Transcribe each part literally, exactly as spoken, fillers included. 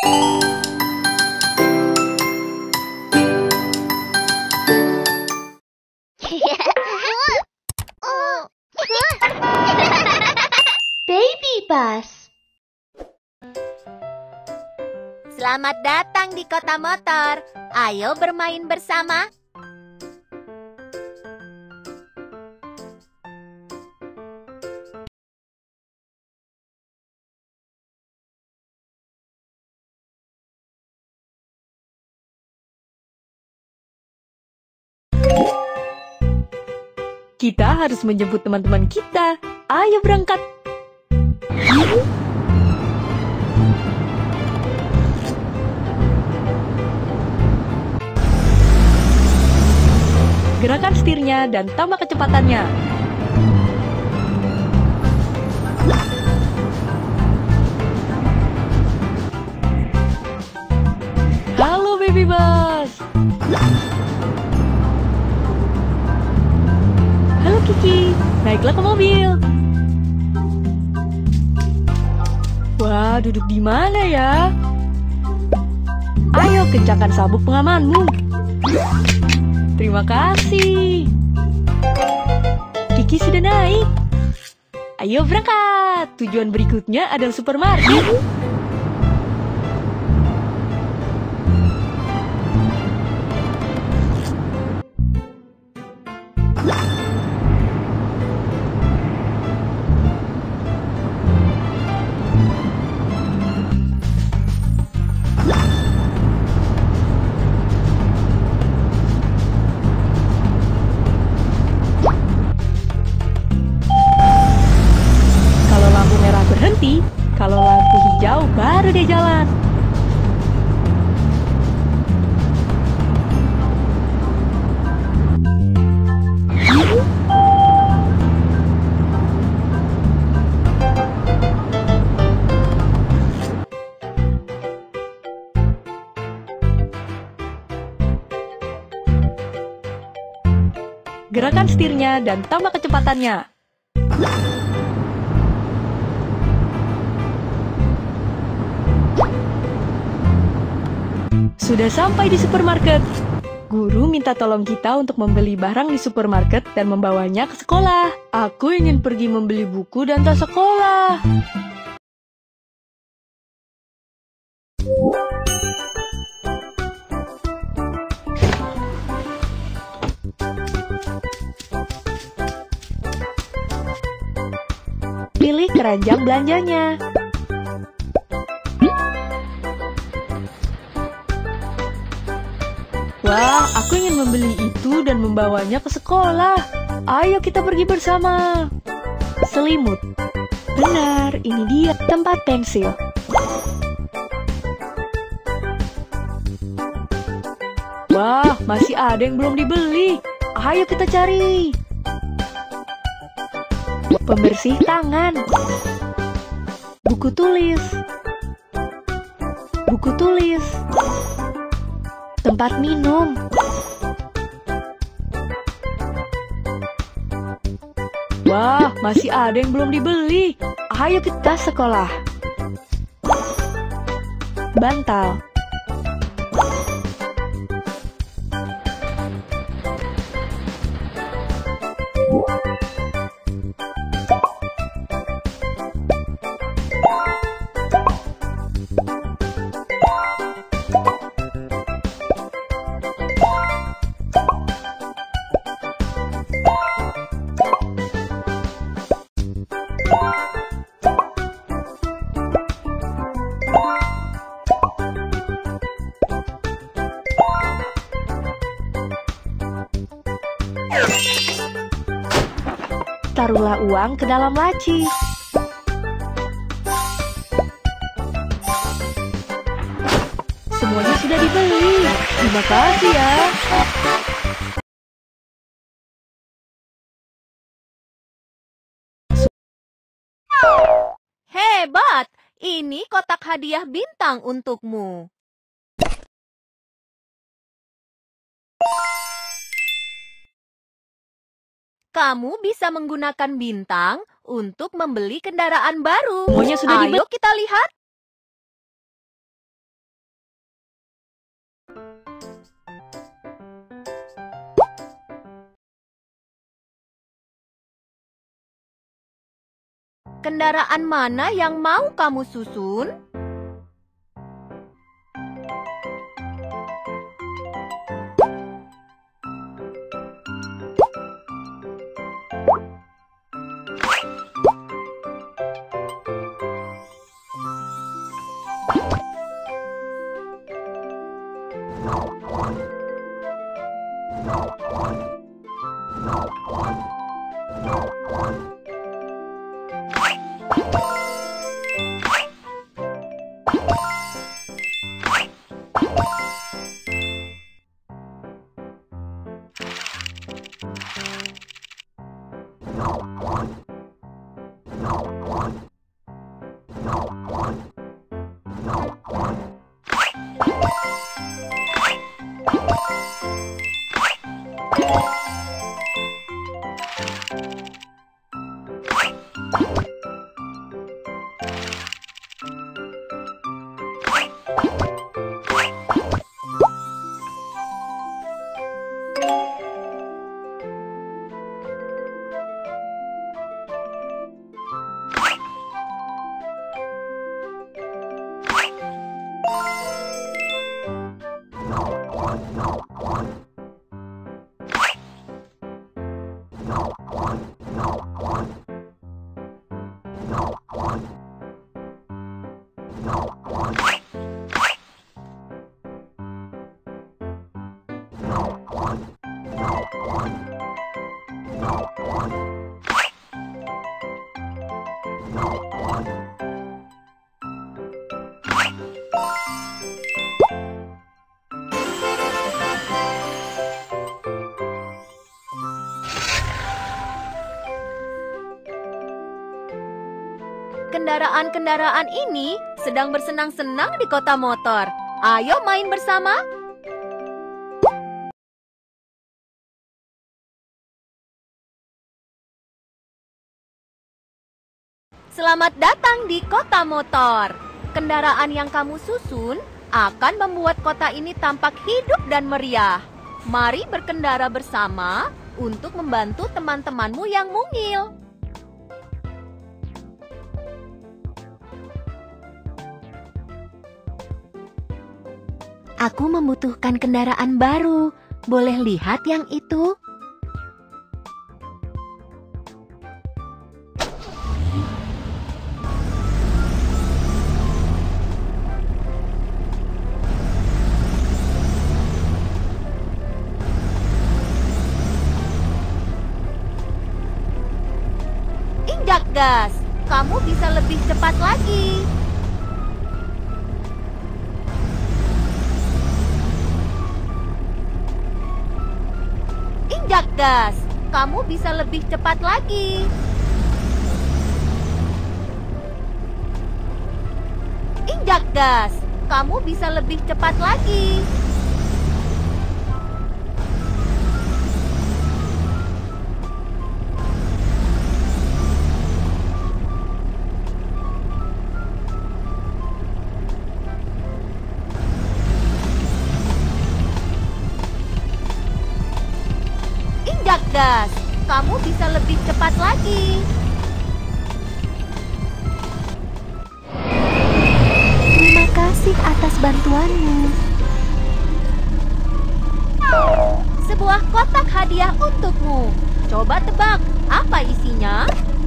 Baby bus. Selamat datang di Kota Motor. Ayo bermain bersama. Kita harus menjemput teman-teman kita. Ayo berangkat. Gerakan setirnya dan tambah kecepatannya. Halo baby bus. Halo Kiki, naiklah ke mobil. Wah, duduk di mana ya? Ayo kencangkan sabuk pengamanmu. Terima kasih. Kiki sudah naik. Ayo berangkat. Tujuan berikutnya adalah supermarket. Berhenti, kalau lampu hijau baru dia jalan. Gerakan setirnya dan tambah kecepatannya. Sudah sampai di supermarket. Guru minta tolong kita untuk membeli barang di supermarket dan membawanya ke sekolah. Aku ingin pergi membeli buku dan tas sekolah. Pilih keranjang belanjanya. Wah, aku ingin membeli itu dan membawanya ke sekolah. Ayo kita pergi bersama. Selimut. Benar, ini dia tempat pensil. Wah, masih ada yang belum dibeli. Ayo kita cari. Pembersih tangan. Buku tulis. Buku tulis. Tempat minum. Wah, masih ada yang belum dibeli. Ayo kita sekolah. Bantal. Taruhlah uang ke dalam laci. Semuanya sudah dibeli. Terima kasih ya. Hebat! Ini kotak hadiah bintang untukmu. Kamu bisa menggunakan bintang untuk membeli kendaraan baru. Semuanya sudah dibeli. Ayo kita lihat. Kendaraan mana yang mau kamu susun? Kendaraan-kendaraan ini sedang bersenang-senang di kota motor. Ayo main bersama. Selamat datang di kota motor. Kendaraan yang kamu susun akan membuat kota ini tampak hidup dan meriah. Mari berkendara bersama untuk membantu teman-temanmu yang mungil. Aku membutuhkan kendaraan baru. Boleh lihat yang itu? Injak gas. Kamu bisa lebih cepat lagi. Injak gas, kamu bisa lebih cepat lagi. Injak gas, kamu bisa lebih cepat lagi. Injak gas, kamu bisa lebih cepat lagi. Terima kasih atas bantuanmu. Sebuah kotak hadiah untukmu. Coba tebak, apa isinya?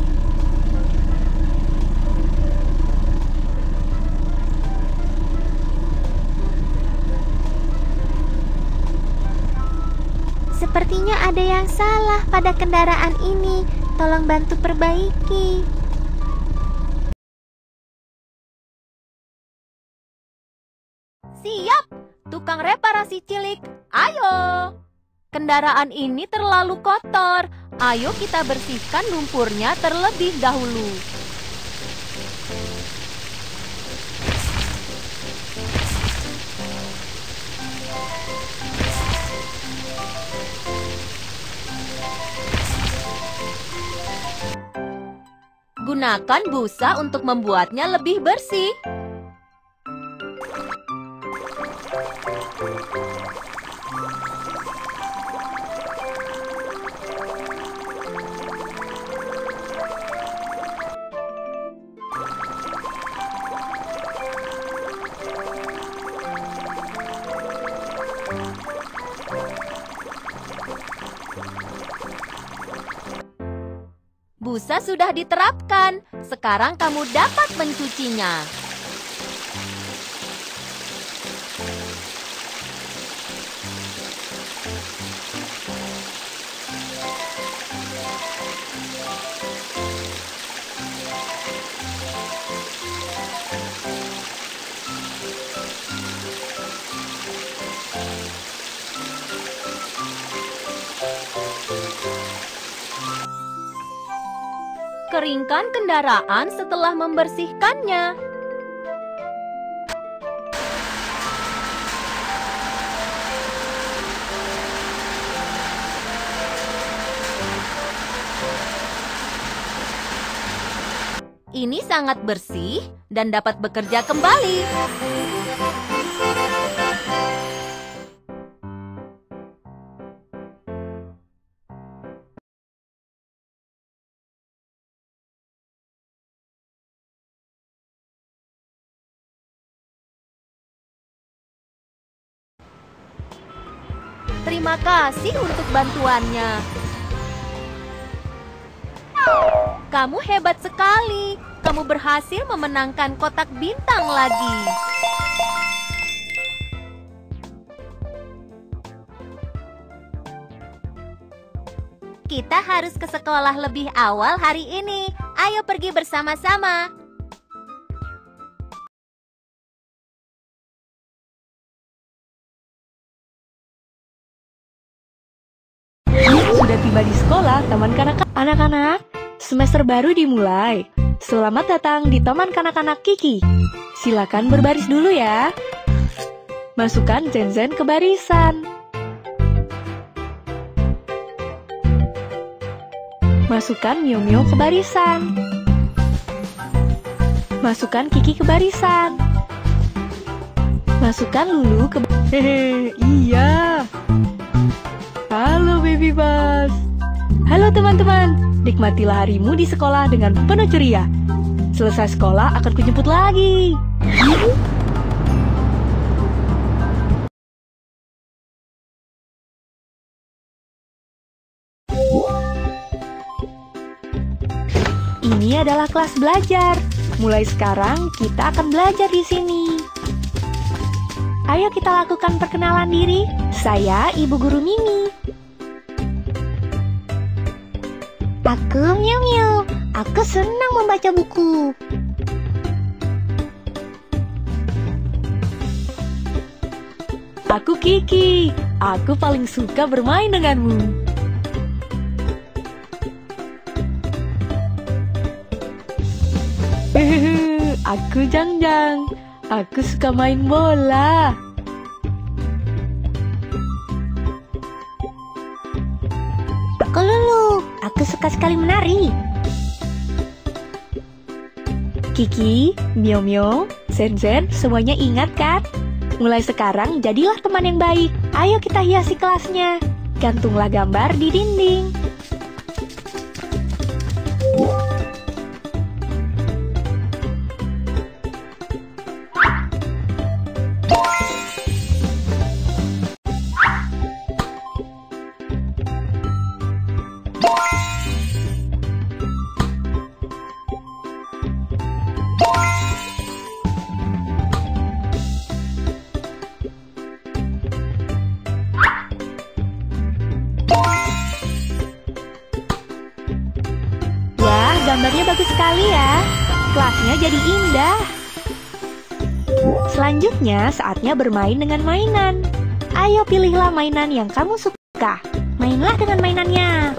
Sepertinya ada yang salah pada kendaraan ini. Tolong bantu perbaiki. Siap, tukang reparasi cilik. Ayo. Kendaraan ini terlalu kotor. Ayo kita bersihkan lumpurnya terlebih dahulu. Gunakan busa untuk membuatnya lebih bersih. Busa sudah diterapkan. Sekarang kamu dapat mencucinya. Keringkan kendaraan setelah membersihkannya. Ini sangat bersih dan dapat bekerja kembali. Terima kasih untuk bantuannya. Kamu hebat sekali. Kamu berhasil memenangkan kotak bintang lagi. Kita harus ke sekolah lebih awal hari ini. Ayo pergi bersama-sama. Sudah tiba di sekolah, Taman Kanak-kanak. Anak-anak, semester baru dimulai. Selamat datang di Taman Kanak-kanak Kiki. Silakan berbaris dulu ya. Masukkan Zen-Zen ke barisan. Masukkan Mio-Mio ke barisan. Masukkan Kiki ke barisan. Masukkan Lulu ke barisan. Hehe, iya. Halo Baby Bus. Halo teman-teman, nikmatilah harimu di sekolah dengan penuh ceria. Selesai sekolah akan kujemput lagi. Ini adalah kelas belajar. Mulai sekarang kita akan belajar di sini. Ayo kita lakukan perkenalan diri. Saya Ibu Guru Mimi. Aku Miu Miu. Aku senang membaca buku. Aku Kiki. Aku paling suka bermain denganmu. Hehehe, aku Jang Jang. Aku suka main bola. Aku Lulu. Aku suka sekali menari. Kiki, Mio Mio, Zen Zen, semuanya ingat kan? Mulai sekarang jadilah teman yang baik. Ayo kita hiasi kelasnya. Gantunglah gambar di dinding. Gambarnya bagus sekali ya. Kelasnya jadi indah. Selanjutnya saatnya bermain dengan mainan. Ayo pilihlah mainan yang kamu suka. Mainlah dengan mainannya.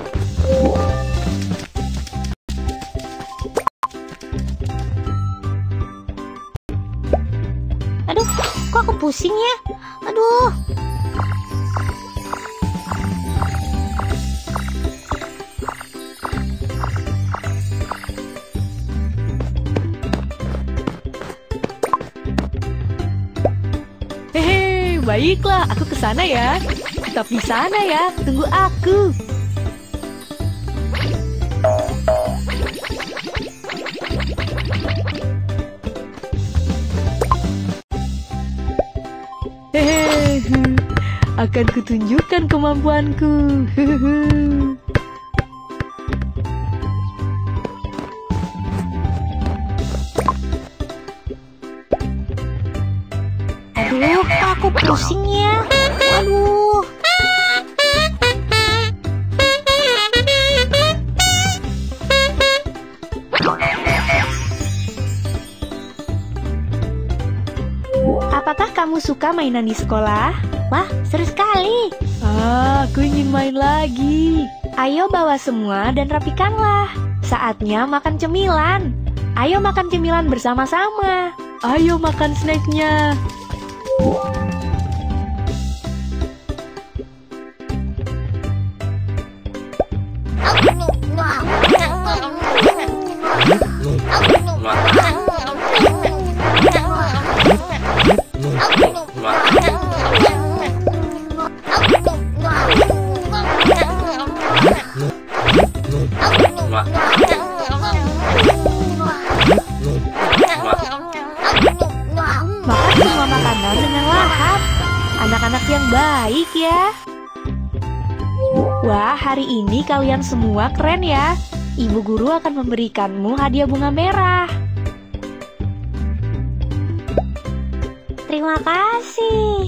Aduh, kok aku pusing ya? Aduh. Baiklah, aku ke sana ya. Tetap di sana ya, tunggu aku. Hehehe, akan kutunjukkan kemampuanku. Aduh, kok aku pusing ya? Waduh. Apakah kamu suka mainan di sekolah? Wah, seru sekali. Ah, aku ingin main lagi. Ayo bawa semua dan rapikanlah. Saatnya makan cemilan. Ayo makan cemilan bersama-sama. Ayo makan snacknya. Makan semua makanan dengan lahap. Anak-anak yang baik ya. Wah, hari ini kalian semua keren ya. Ibu guru akan memberikanmu hadiah bunga merah. Terima kasih.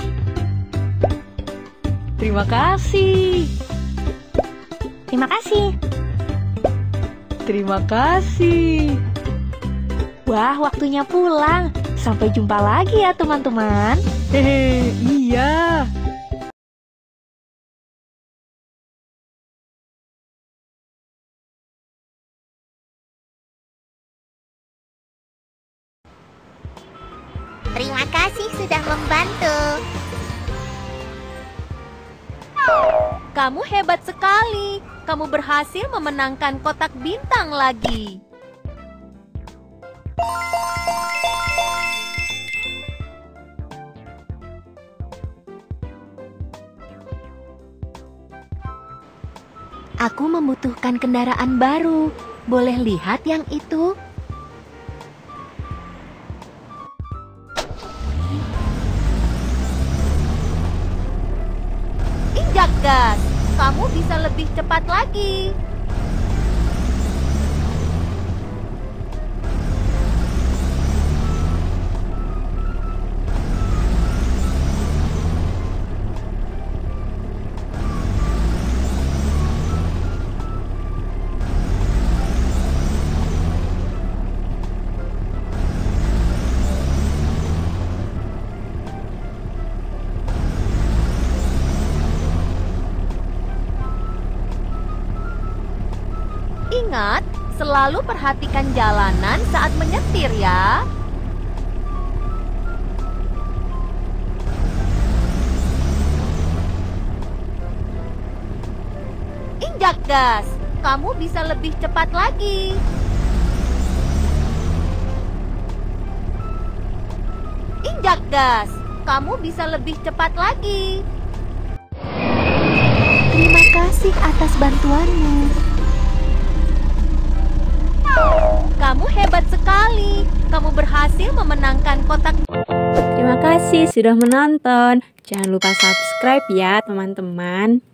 Terima kasih. Terima kasih. Terima kasih. Wah, waktunya pulang. Sampai jumpa lagi ya teman-teman. Hehe, iya. Terima kasih sudah membantu. Kamu hebat sekali. Kamu berhasil memenangkan kotak bintang lagi. Aku membutuhkan kendaraan baru. Boleh lihat yang itu? Injak gas. Kamu bisa lebih cepat lagi. Ingat, selalu perhatikan jalanan saat menyetir ya. Injak gas, kamu bisa lebih cepat lagi. Injak gas, kamu bisa lebih cepat lagi. Terima kasih atas bantuanmu. Kamu hebat sekali. Kamu berhasil memenangkan kotak. Terima kasih sudah menonton. Jangan lupa subscribe ya teman-teman.